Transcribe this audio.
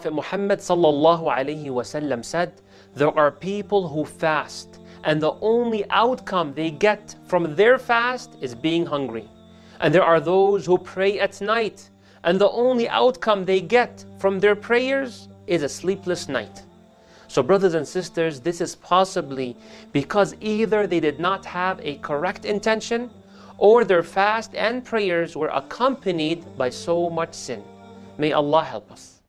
Prophet Muhammad sallallahu alaihi wasallam said, there are people who fast and the only outcome they get from their fast is being hungry. And there are those who pray at night and the only outcome they get from their prayers is a sleepless night. So brothers and sisters, this is possibly because either they did not have a correct intention or their fast and prayers were accompanied by so much sin. May Allah help us.